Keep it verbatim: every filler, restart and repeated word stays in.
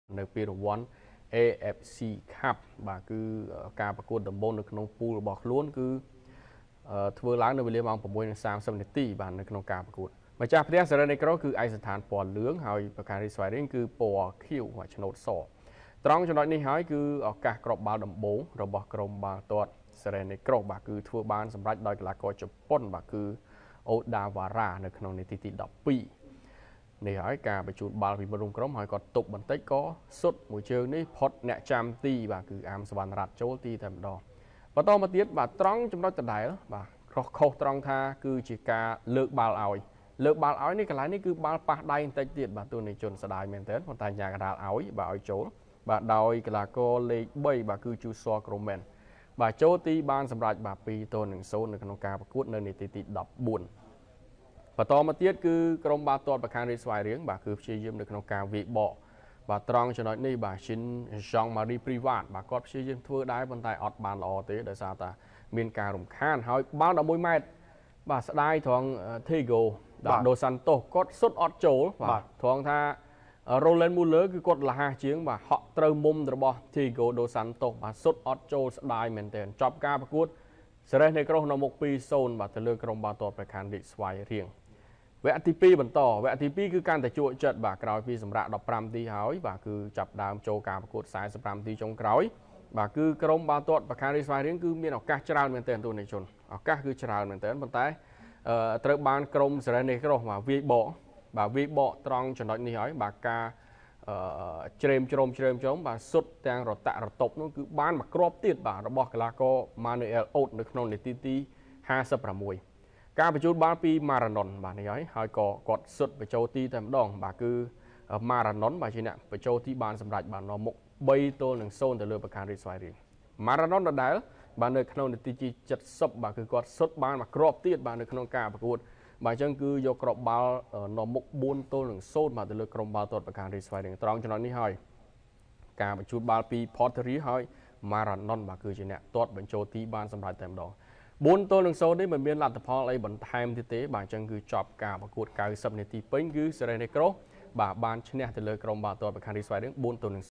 នៅពីរង្វាន់ เอ เอฟ ซี Cup បាទគឺការប្រកួតដំបូងនៅក្នុងពូលរបស់ខ្លួនគឺធ្វើឡើងនៅវេលាម៉ោង 6 និង 30 នាទីបាទនៅក្នុងការប្រកួតម្ចាស់ផ្ទះ Serenecro គឺឯកសណ្ឋានពណ៌លឿងហើយប្រការរីស្វាយរៀងគឺពណ៌ខៀវហើយឆ្នោតសត្រង់ចំណុចនេះហើយគឺឱកាសគ្រាប់បាល់ដំបូងរបស់ក្រុមបាល់ទាត់ Serenecro បាទគឺធ្វើបានសម្រេចដោយកីឡាករជប៉ុនបាទគឺ Odawara នៅក្នុងនាទីទី ដប់ពីរ នេះហើយការបញ្ជូនបាល់ពីមុនរួមក្រុមហើយគាត់ទប់បន្តិចក៏សុទ្ធមួយជើងនេះផុតអ្នកចាំទីបាទគឺអាមសវណ្ណរ័ត្នចូលទីតែម្ដងបន្តមកទៀតបាទត្រង់ចំណុចដដែលបាទខុសខុសត្រង់ថាគឺជាការលើកបាល់ឲ្យលើកបាល់ឲ្យនេះកន្លែងនេះគឺបាល់ប៉ះដៃបន្តិចទៀតបាទទូនីជនស្ដាយមែនទែនប៉ុន្តែញ៉ាកដាលឲ្យបាទឲ្យចូលបាទដោយកីឡាករលេខ 3 បាទគឺជូស័រក្រូមែនបាទចូលទីបានសម្រេចបាទ ពីរ ទល់នឹង ศูนย์ នៅក្នុងការប្រកួតនៅនាទីទី ដប់បួន បន្តមកទៀតគឺក្រុមបាល់ទាត់ប្រខានរីស្វាយរៀងបាទគឺព្យាយាមនៅក្នុងការវាយបកបាទត្រង់ចំណុចនេះបាទឈិនចង់ម៉ារីព្រីវ៉ាតបាទគាត់ព្យាយាមធ្វើដែរប៉ុន្តែអត់បានល្អទេដោយសារតែមានការរំខានហើយបាល់ ដប់មួយ ម៉ែត្របាទស្ដាយត្រង់ Thiago បាទ Dos Santos គាត់សុទ្ធអត់ចូលបាទត្រង់ថា Roland Muller គឺគាត់លះជាងបាទហក់ត្រូវមុំរបស់ Thiago Dos Santos បាទសុទ្ធអត់ចូលស្ដាយមែនទែនចប់ការប្រកួត Serenecro នៅមុខ ពីរ ศูนย์ បាទទៅលើក្រុមបាល់ទាត់ប្រខានរីស្វាយរៀង វគ្គទី ពីរ បន្តវគ្គទី ពីរ គឺកាន់តែជក់ចិត្តបាទក្រោយពីសម្រាប់ ដប់ប្រាំ នាទីហើយបាទគឺចាប់ដើមចូលការប្រកួត สี่สิบห้า នាទីចុងក្រោយបាទគឺក្រុមបាល់ទាត់ប្រខានរីស្វាយរៀងគឺមានឱកាសច្រើនមែនទែនទូនីជនឱកាសគឺច្រើនមែនទែនប៉ុន្តែត្រូវបានក្រុម Serenecro បាទវាយបកបាទវាយបកត្រង់ចំណុចនេះហើយបាទការជ្រេមជ្រោមជ្រេមជ្រោមបាទសុទ្ធទាំងរតៈរតប់នោះគឺបានមកគ្រាប់ទៀតបាទរបស់កីឡាករ Manuel Ot នៅក្នុងនាទីទី ห้าสิบหก ការបញ្ជូនបាល់ពី Maranon បាទនេះហើយហើយក៏គាត់សុទ្ធបញ្ចូលទីតែម្ដងបាទគឺ Maranon បាទជាអ្នកបញ្ចូលទីបានសម្រេចបាននៅមុខ បី ទល់នឹង ศูนย์ ទៅលើប្រការរីស្វាយរៀង Maranon ដដែលបាទនៅក្នុងនាទីទី เจ็ดสิบ បាទគឺគាត់សុទ្ធបានមកគ្រាប់ទៀតបាទនៅក្នុងការប្រកួតបាទអញ្ចឹងគឺយកគ្រាប់បាល់នៅមុខ បួន ទល់នឹង ศูนย์ បាទទៅលើក្រុមបាល់ទាត់ប្រការរីស្វាយរៀងត្រង់ចំណុចនេះហើយការបញ្ជូនបាល់ពី Porteria ហើយ Maranon បាទគឺជាអ្នកទាត់បញ្ចូលទីបានសម្រេចតែម្ដង បួន ទល់នឹង ศูนย์ នេះមិនមានលទ្ធផលអីបន្ថែមទៀតទេបាទអញ្ចឹងគឺចប់ការប្រកួត เก้าสิบ នាទីពេញគឺ Serenecro បាទបានឈ្នះទៅលើក្រុមបាល់ទាត់ប្រខានរីស្វាយរៀង បួន ទល់នឹង